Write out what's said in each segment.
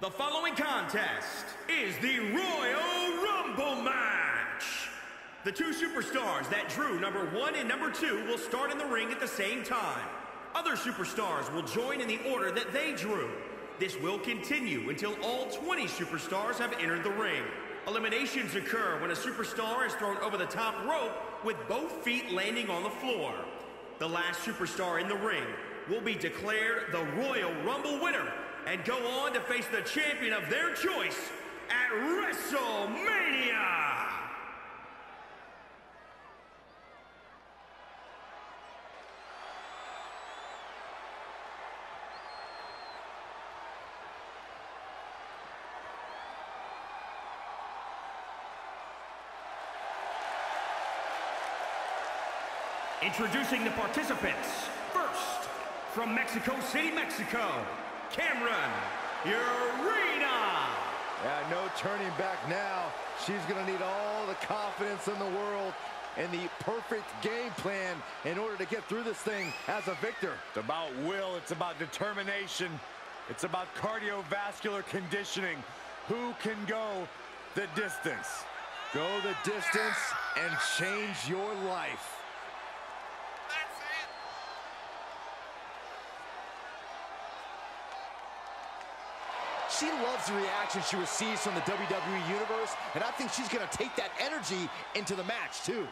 The following contest is the Royal Rumble match. The two superstars that drew number 1 and number 2 will start in the ring at the same time. Other superstars will join in the order that they drew. This will continue until all 20 superstars have entered the ring. Eliminations occur when a superstar is thrown over the top rope with both feet landing on the floor. The last superstar in the ring will be declared the Royal Rumble winner and go on to face the champion of their choice at WrestleMania! Introducing the participants. First, from Mexico City, Mexico, Cameron Urena. Yeah, no turning back now. She's going to need all the confidence in the world and the perfect game plan in order to get through this thing as a victor. It's about will. It's about determination. It's about cardiovascular conditioning. Who can go the distance? Go the distance and change your life. She loves the reaction she receives from the WWE Universe, and I think she's going to take that energy into the match, too.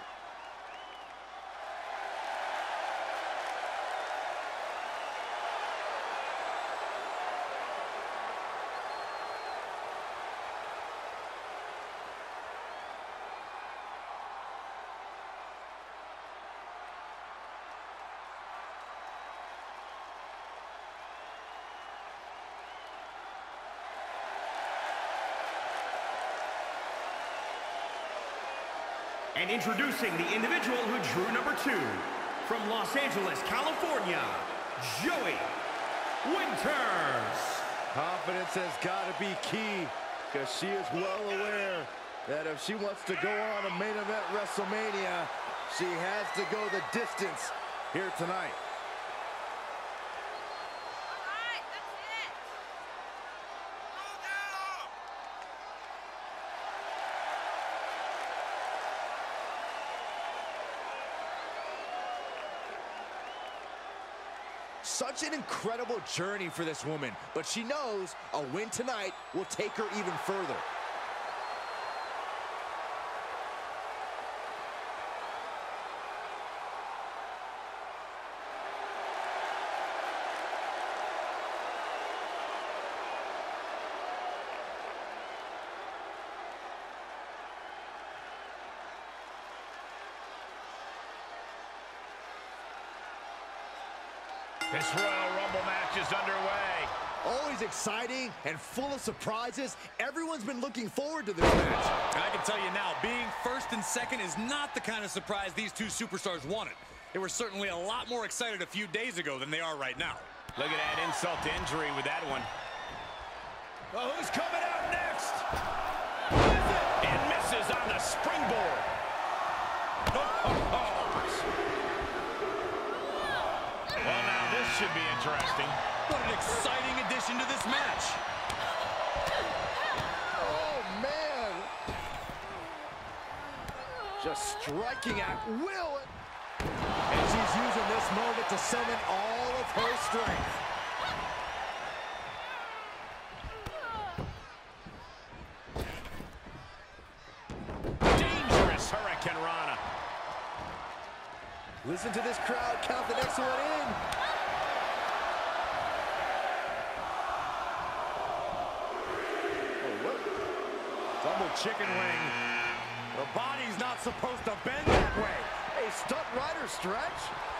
And introducing the individual who drew number 2, from Los Angeles, California, Joey Winters. Confidence has got to be key, because she is well aware that if she wants to go on a main event WrestleMania, she has to go the distance here tonight. Such an incredible journey for this woman, but she knows a win tonight will take her even further. This Royal Rumble match is underway. Always exciting and full of surprises. Everyone's been looking forward to this match. I can tell you now, being first and second is not the kind of surprise these two superstars wanted. They were certainly a lot more excited a few days ago than they are right now. Look at that insult to injury with that one. Well, who's coming out next? And misses on the springboard. Well, now this should be interesting. What an exciting addition to this match. Oh, man. Just striking at will. And she's using this moment to summon all of her strength. Dangerous Hurricane Rana. Listen to this crowd count the next one in. Double chicken wing. The body's not supposed to bend that way. A stunt rider stretch.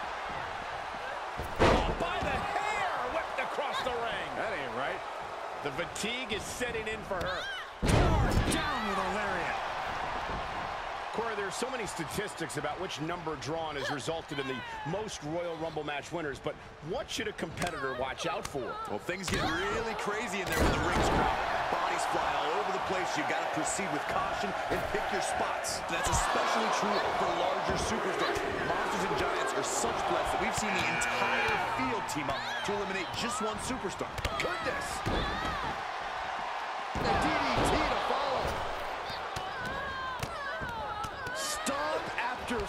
Oh, by the hair, whipped across the ring. That ain't right. The fatigue is setting in for her. Down with a lariat. Corey, there's so many statistics about which number drawn has resulted in the most Royal Rumble match winners, but what should a competitor watch out for? Well, things get really crazy in there when the ring's crowded. Bodies fly all over the place. You've got to proceed with caution and pick your spots. That's especially true for larger superstars. Monsters and Giants are such threats that we've seen the entire field team up to eliminate just one superstar. Goodness!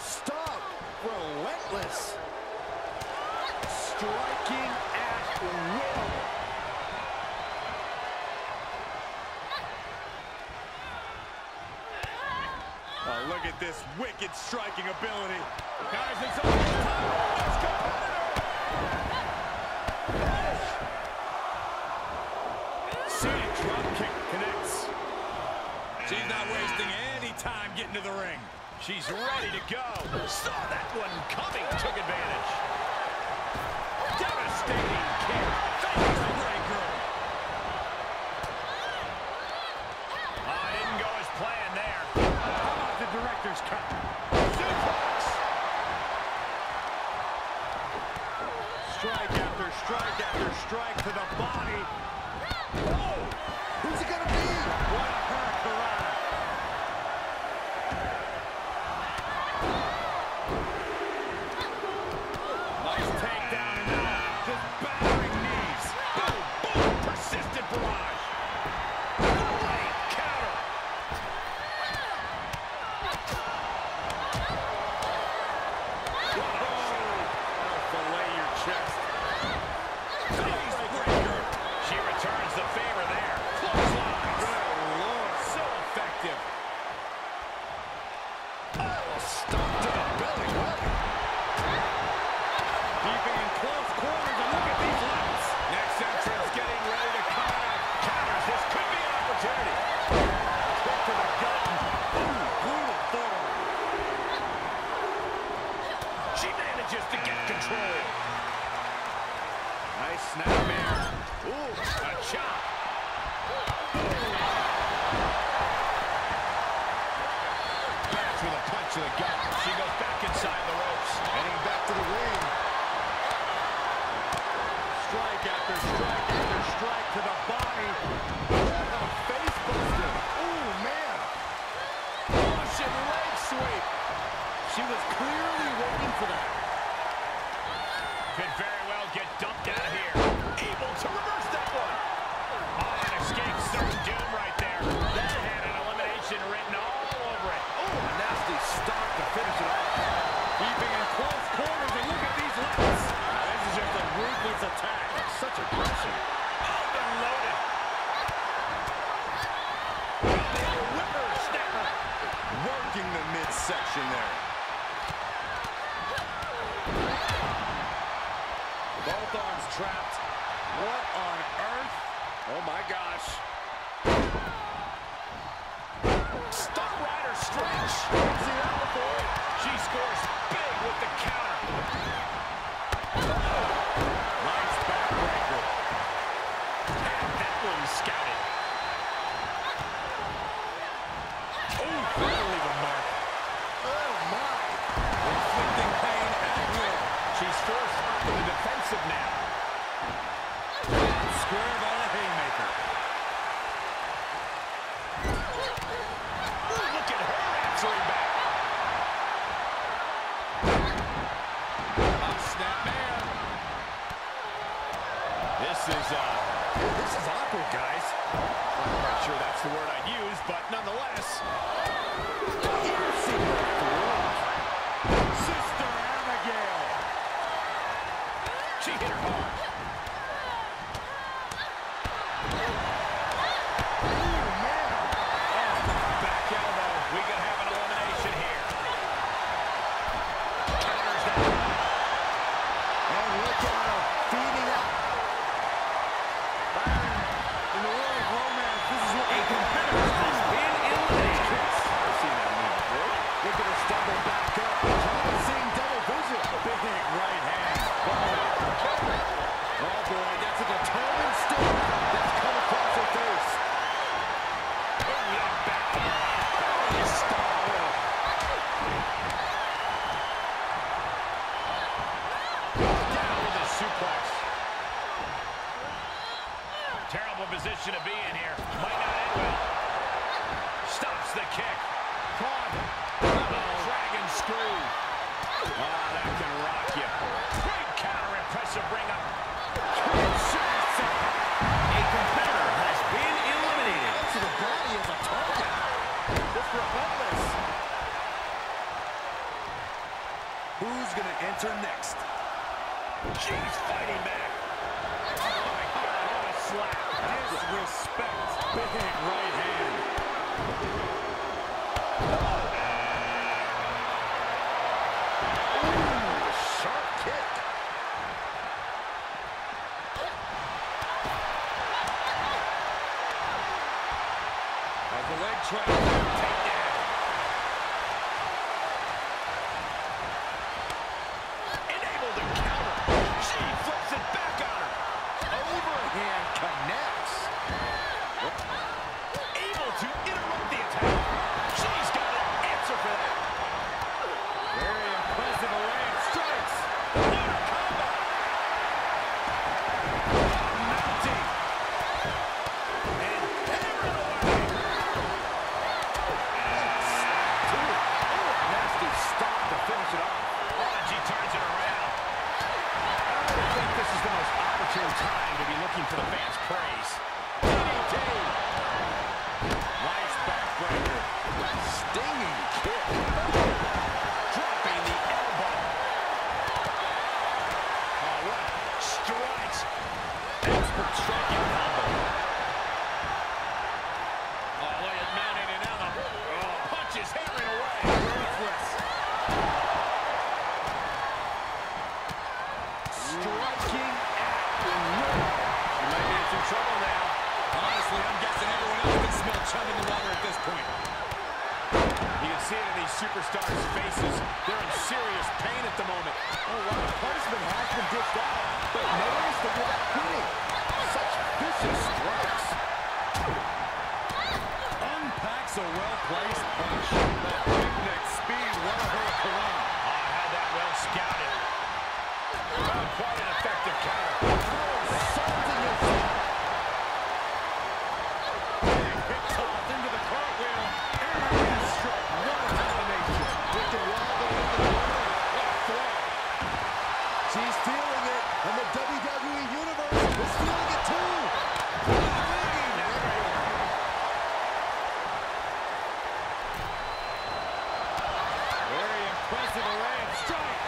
Non-stop. Relentless. Striking at will. Oh, look at this wicked striking ability. Guys, it's all time. Let's go. See it, drop kick connects. She's not wasting any time getting to the ring. She's ready to go. Saw that one coming, took advantage. Devastating kick. Face breaker. Oh, didn't go as planned there. How about the director's cut? Suplex. Strike after strike after strike to the body. Oh! Who's it gonna be? What a hurricane. Nice takedown and now just battering knees. Boom, boom, persistent barrage. Great counter. That'll fillet your chest. Face breaker. She returns the favor there. Clothesline. Good Lord. So effective. Oh, stomp to the belly. What? Keeping in close quarters, and look at these legs. Next entrance getting ready to come out. Counters. This could be an opportunity. Quick to the gut. Ooh, brutal forward. She manages to get control. Nice snap there. Ooh, a chop. Back with a punch to the gut. She goes back inside the ropes. Heading back to the ring. Strike after strike after strike to the body. What a face buster. Ooh, man. Russian leg sweep. She was clearly waiting for that. Could very well get dumped out of here. Able to reverse that one. Oh, an escape certain doom right there. That had an elimination written all over it. Oh, a nasty stop to finish it off. Keeping in close quarters, and look at these legs. This is just a ruthless attack. Such aggression. Overloaded. Whippersnapper. Working the midsection there. Both arms trapped. What on earth? Oh my gosh. Stuck rider stretch. See that before? She scores big with the counter. Nice backbreaker. Had that one scouted. Oh, that'll leave a mark. Oh, my. Inflicting pain at will. She's forced onto the defensive now. Square by the haymaker. Look at her answering back. Up snap man. This is awkward, guys. I'm not sure that's the word I'd use, but nonetheless. Sister Abigail. She hit her hard. Back elbow. We could have an elimination here. Counters that. And look at her feeding up. Byron, in the world of romance, this is what A competitor has been eliminated. I've seen that move before. Look at her stumble back up. Promising double vision. Big right hand. Oh boy, that's a determined stare that's come across her face. Oh, yeah, back. Oh, stop. Down with a suplex. Terrible position to be in here. Might not end well. Stops the kick. Caught. Dragon screw. Ah, that can rock you. Great counter, impressive ring up. A competitor has been eliminated. To the body of a target. Just relentless. respect. Big right hand. Ooh, sharp kick. As the leg trap, take down. Unable to counter. She flips it back on her. Overhand connects. Able to interrupt the attack. She's got an answer for that. Very impressive array of strikes. Lunar combo. Mounting. And hammered away. Nasty stop to finish it off. Oh, and she turns it around. I don't think this is the most opportune time to be looking for the fans' praise. DDT. Nice backbreaker. Stinging kick. Dropping the elbow. Oh, what strikes. Expert striking combo. Oh, look at mounting and now the punches hammering away. Ruthless. Striking at will. She might be in some trouble now. Honestly, I'm guessing everyone else can smell chum in the water at this point. You can see it in these superstars' faces. They're in serious pain at the moment. Oh, wow, punishment has been dished out, but notice that you're not quitting. Such vicious strikes. Unpacks a well-placed punch. That breakneck speed, one of her corona. Oh, I had that well scouted. Quite an effective counter. Assaulting yourself. Hip toss into the cartwheel. Aerial strike. What a combination. With the wall going into the corner. What a throw. She's feeling it, and the WWE Universe is feeling it too. Very impressive array of strikes.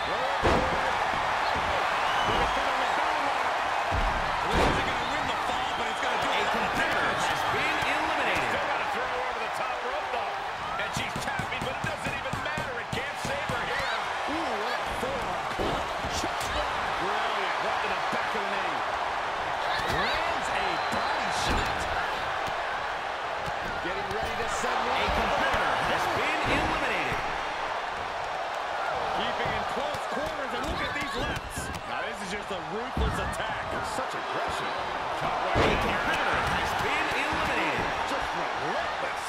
A competitor has been eliminated. Still got to throw her over the top rope, though. And she's tapping, but it doesn't even matter. It can't save her here. Ooh, what a forearm club. Shot block. Brilliant. Right to the back of the knee. Lands a body shot. Getting ready to send one. A competitor has been eliminated. Keeping in close quarters, and look at these lefts. Now, this is just a ruthless attack. Such aggression. Caught A right in here. competitor has been eliminated. Just relentless.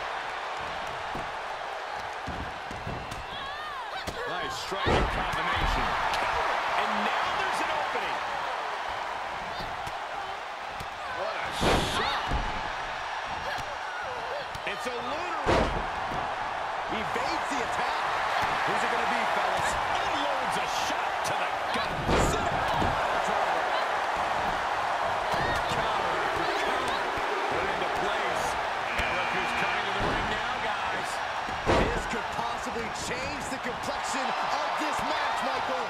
Nice striking combination. And now there's an opening. What a shot. It's a lunar one. Evades the attack. Who's it going to be, fellas? Unloads a shot to the gut. Sit down. Counter after counter. Put into place. And look who's coming to the ring now, guys. This could possibly change the complexion of this match, Michael.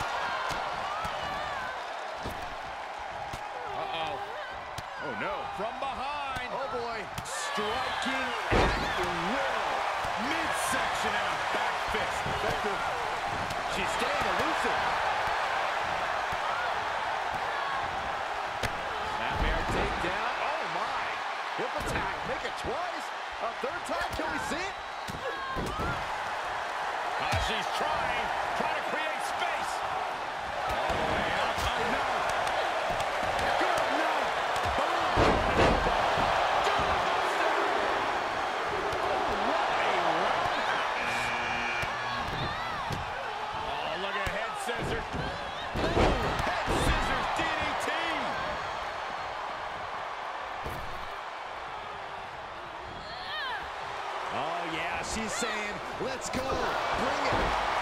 Uh-oh. Oh, no. From behind. Oh, boy. Striking at will. Midsection out. Back fist. Effective. She's staying elusive. Snapmare takedown. Oh, my. Hip attack. Make it twice. A third time. Can we see it? She's trying to create space. All the way up. Oh, no. Good, no. Boom. Oh, look at head scissors. Boom. Head scissors DDT. Oh, yeah. She's saying, let's go. Bring it.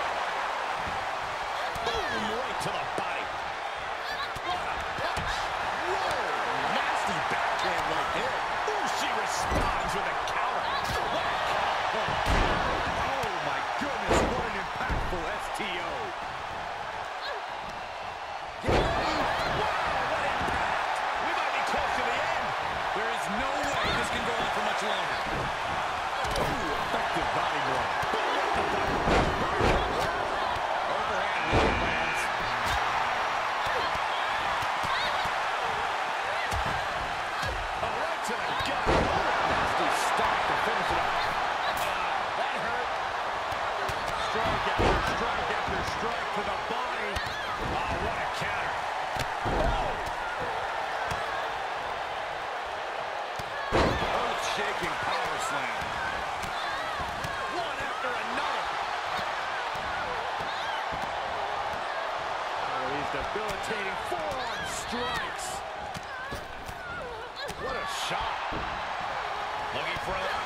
Boom, right to the body. What a punch. Whoa. Nasty backhand right there. Ooh, she responds with a counter. What a counter. Oh, my goodness. What an impactful STO. Get ready. Wow, what impact. We might be close to the end. There is no God. Nasty stop to finish it off. That hurt. Strike after strike to the body. Oh, what a counter. Oh. Earth-shaking power slam. One after another. Oh, these debilitating forearm strikes. What a shot. Looking for a...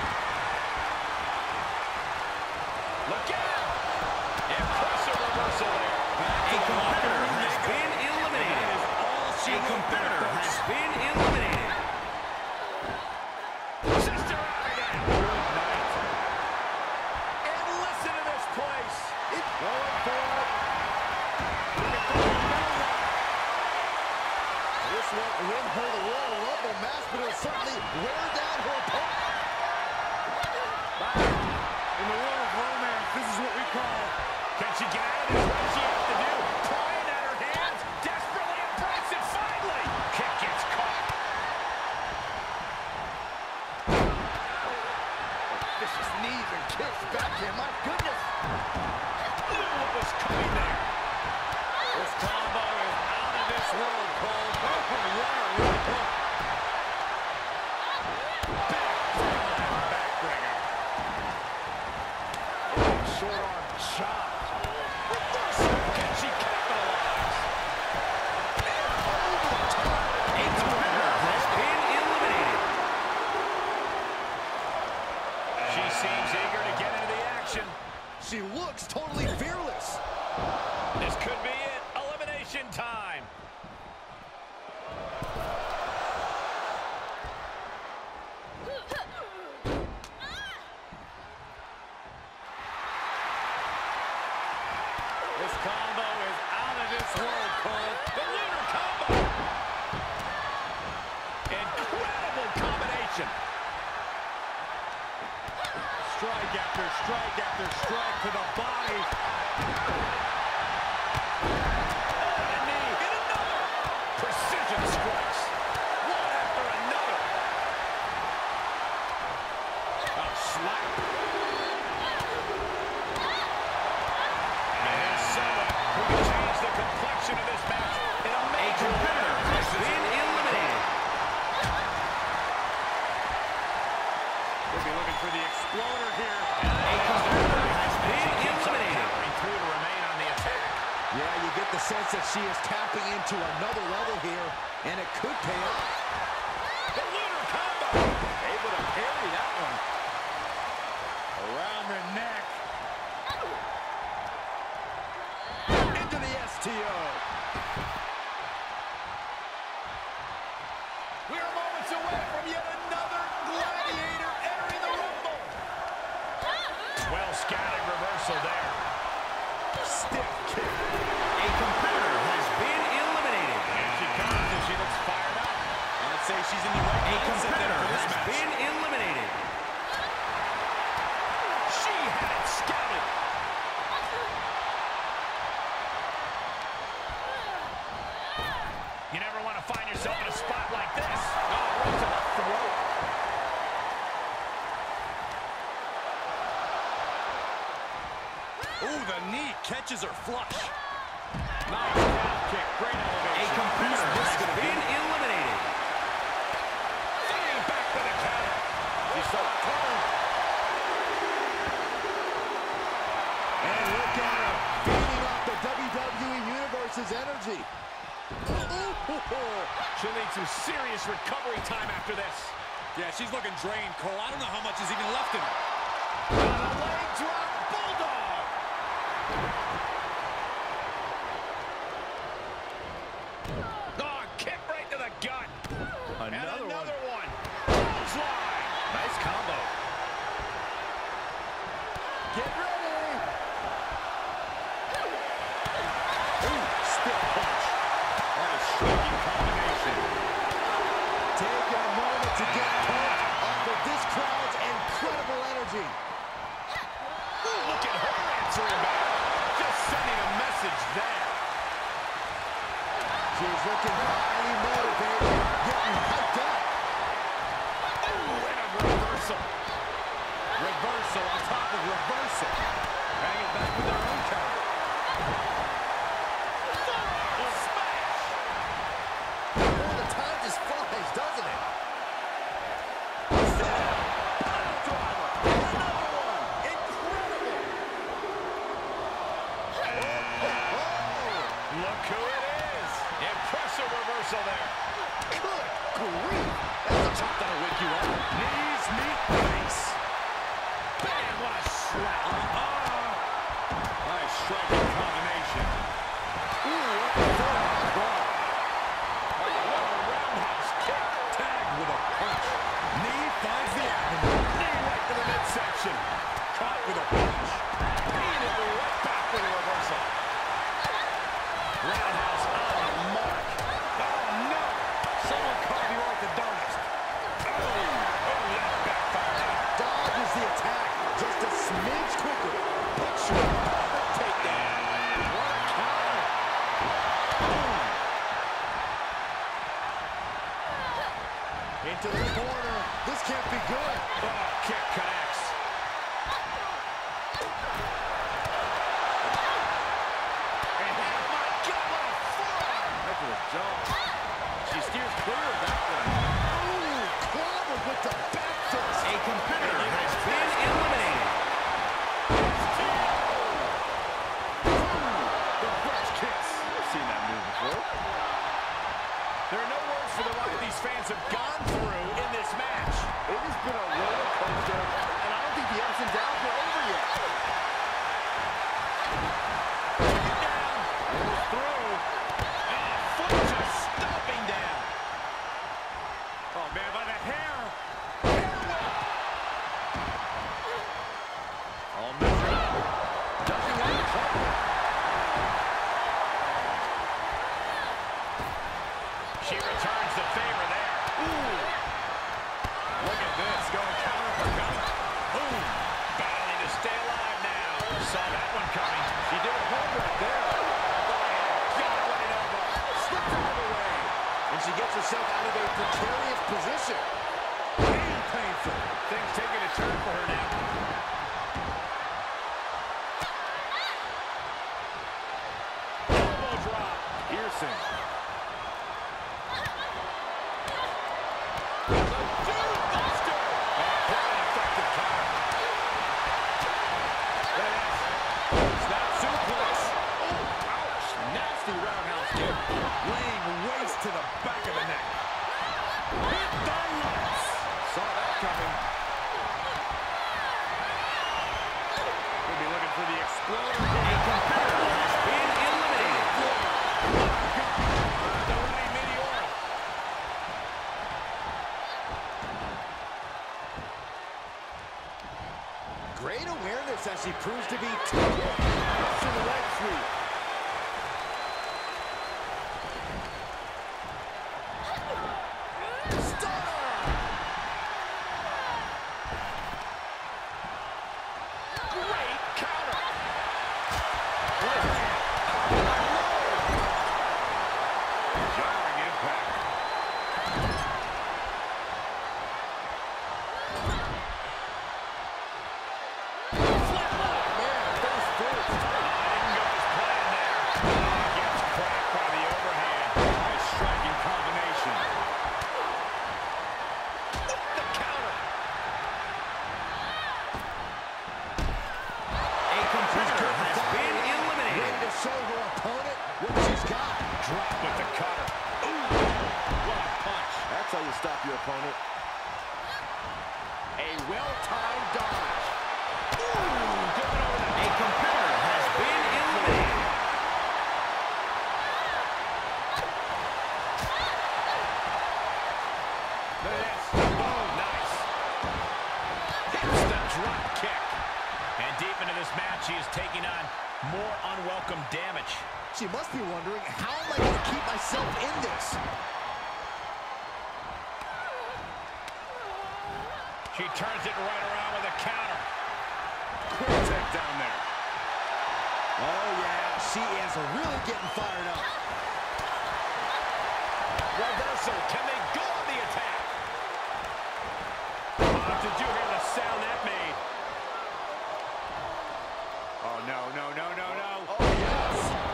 Look out! Impressive reversal there. A competitor has been eliminated. A competitor has been eliminated. Sister out again. Good night. And listen to this place. It's going for it. This won't win her the Royal Rumble match, but it'll certainly wear down her opponent. In the world of romance, this is what we call. Can she get out of this? What does she have to do? Prying at her hands. Desperately impressive. Finally. Kick gets caught. Vicious knees and kicks back here. My goodness. Knew what was coming there. This combo is out of this world, Cole. Oh, what a right hook. Big backbreaker. Short arm chop. Reversal. Can she capitalize? A competitor has been eliminated. She seems eager to get into the action. She looks totally fearless. This could be it. Elimination time. This combo is out of this world, Cole. The lunar combo. Incredible combination. Strike after strike after strike to the body. Oh, and a knee. And another. Precision strikes. One after another. A slap. And someone who can change the complexion of this match in a major way. Competitor has been eliminated. We'll be looking for the exploder here. A competitor has been eliminated. Powering through to remain on the attack. Yeah, you get the sense that she is tapping into another level here, and it could pay off. The lunar combo. Able to parry that one. Around the neck. Into the STO. We are moments away from yet another gladiator entering the Rumble. Well-scattered reversal there. Stiff kick. A competitor has been eliminated. Here she comes and she looks fired up. I'd say she's in the right A mindset there competitor for this has match. been eliminated. She had it scouted. You never want to find yourself in a spot like this. Oh, right to the throat. Ooh, the knee catches her flush. Nice calf kick. Great A elevation. competitor has been eliminated. Fighting back with a counter. She saw it coming. And look at her, feeding off the WWE Universe's energy. She'll need some serious recovery time after this. Yeah, she's looking drained, Cole. I don't know how much is even left in her. Got a leg drop. Bulldog. Oh, kick right to the gut. Another one. Clothesline. Nice combo. Get ready. Ooh, stiff punch. What a striking combination. Take a moment to get pumped off of this crowd's incredible energy. Ooh, look at her answering back. Just sending a message there. She's looking highly motivated, getting hyped up. reversal there. Good grief. That's a chop that'll wake you up. Knees meet face. Bam, what a slap. Nice striking combination. Ooh, what a forearm. What a roundhouse kick. Tagged with a punch. Knee finds the abdomen. Knee right to the midsection. Caught with a punch. Immediately right back for the reversal. Roundhouse on the mark. Oh, no. Someone call the orthodontist. Oh, that backfired. Dodges the attack just a smidge quicker. Picture the takedown. What a counter. Into the corner. This can't be good. Oh, kick connects. And oh my God, what a forearm. That's a jump. She steers clear of that one. Ooh, clobbered with the back fist. A competitor has been eliminated. The French kiss. I've seen that move before. There are no words for the ride these fans have gone through in this match. It has been a roller coaster, and I don't think the ups and downs are over yet. Down. Goes through. And foot just stomping down. Oh, man, by the hair. Hair whip. All measured up. Ducking out trouble. She returns the favor there. Ooh. Look at this, going counter for counter. Boom. Battling to stay alive now. Saw that one coming. She did a hold right there. God, what an elbow. Slipped out of the way. And she gets herself out of a precarious position. Very painful. Things taking a turn for her now. Elbow drop. Piercing. Laying waste to the back of the neck. Hit the lights. Saw that coming. We'll be looking for the exploder. A competitor has been eliminated. The running meteor. Great awareness as she proves to be too quick. To the leg sweep. Stop your opponent. A well-timed dodge. A competitor has been eliminated. Yes. Oh, nice. Hits the drop kick. And deep into this match, he is taking on more unwelcome damage. She must be wondering, how am I going to keep myself in this? She turns it right around with a counter. Quick takedown there. Oh, yeah, she is really getting fired up. Reversal. Can they go on the attack? Oh, did you hear the sound that made? Oh, no, no, no, no, no. Oh, yes.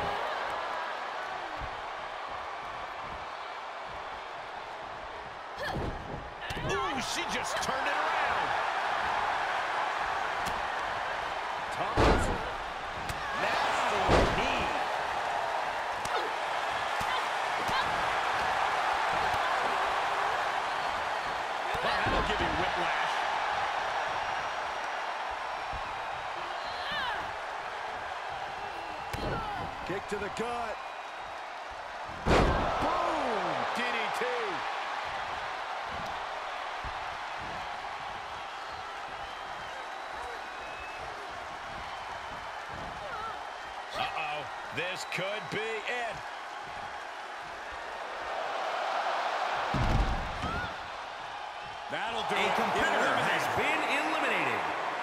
Ooh, she just turned it around. Toss. Nasty knee. will give you whiplash. Kick to the gut. Boom! DDT. Uh-oh. This could be it. That'll do it. A competitor has been eliminated.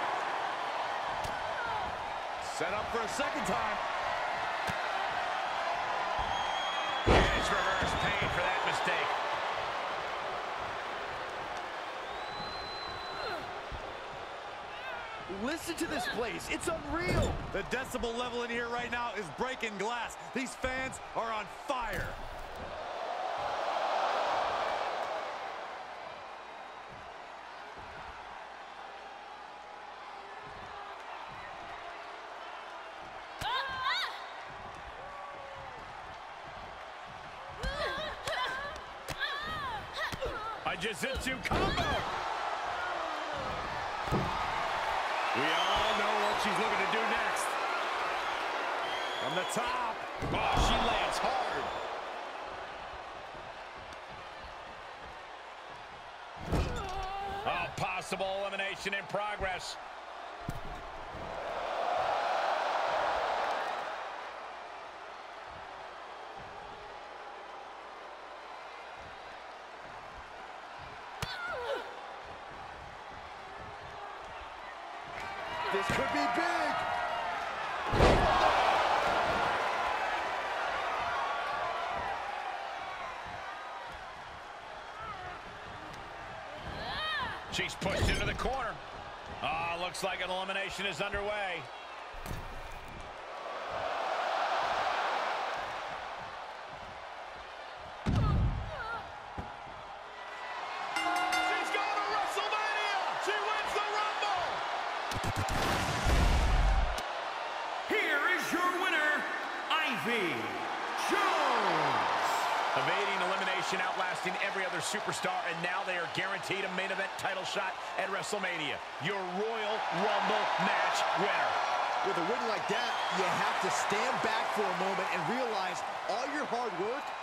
Set up for a second time. And it's reverse pain for that mistake. Listen to this place. It's unreal. The decibel level in here right now is breaking glass. These fans are on fire. A jiu-jitsu combo. We all know what she's looking to do next. From the top. Oh, she lands hard. Oh, possible elimination in progress. This could be big. She's pushed into the corner. Oh, looks like an elimination is underway. She's going to WrestleMania. She wins the Rumble. Here is your winner, Ivy Jones. Evading elimination, outlasting every other superstar, and now they are guaranteed a main event title shot at WrestleMania. Your Royal Rumble match winner. With a win like that, you have to stand back for a moment and realize all your hard work